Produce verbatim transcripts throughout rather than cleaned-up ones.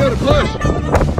Give it a push.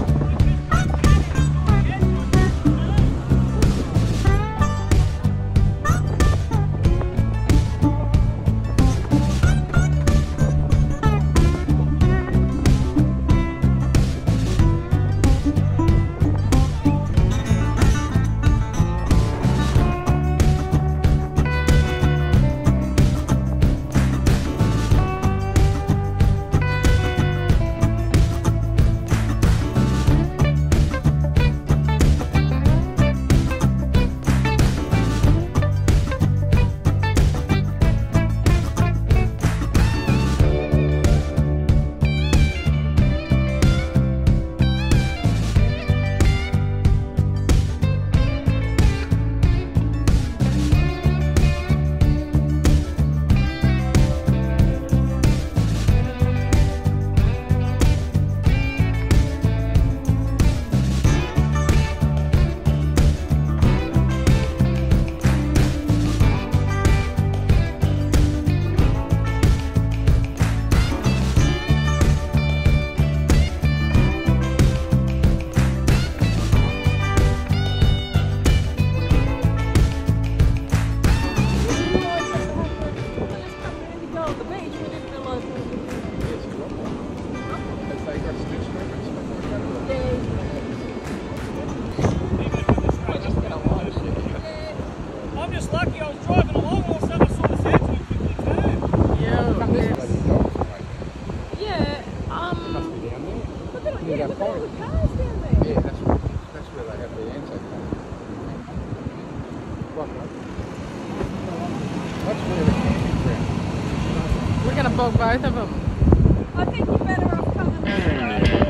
I'm just lucky I was driving along, all of a sudden I saw this engine quickly turn. Yeah, yeah, um, look at, yeah, look at all the cars down there. Yeah, that's, that's where they have the answer. That's where the camping ground. We're going to bog both of them. I think you're better off coming this way.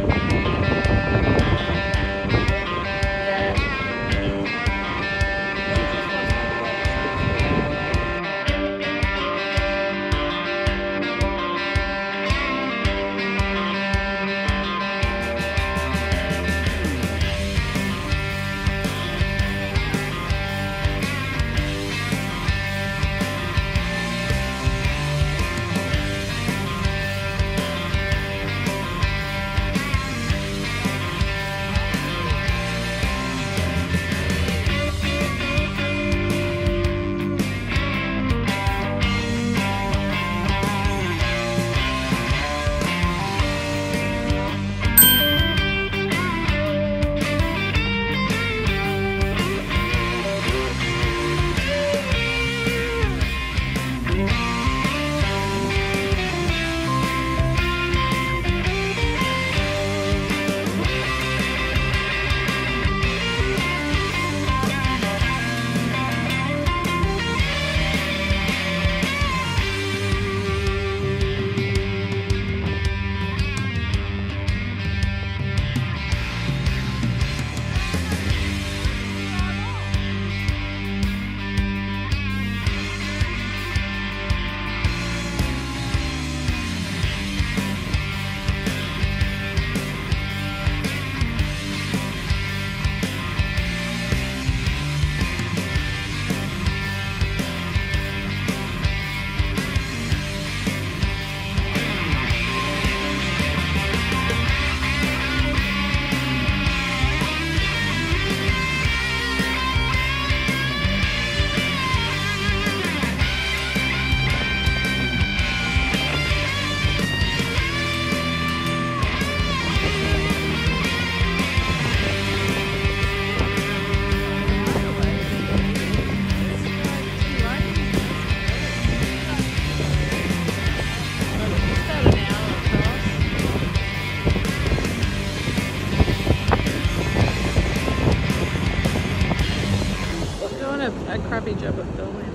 A crappy job of filming.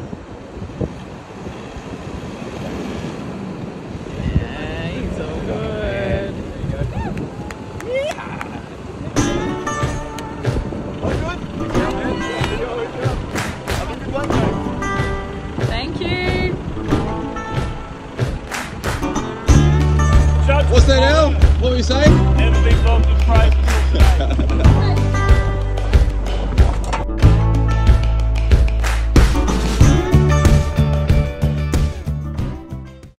Yeah, he's all good. Yeah. Thank you. What's that, Al? What were you saying?